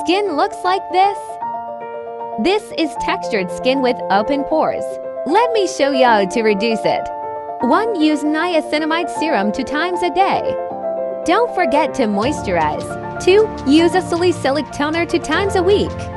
skin looks like this? This is textured skin with open pores. Let me show you how to reduce it. 1. Use niacinamide serum 2 times a day. Don't forget to moisturize. 2. Use a salicylic toner 2 times a week.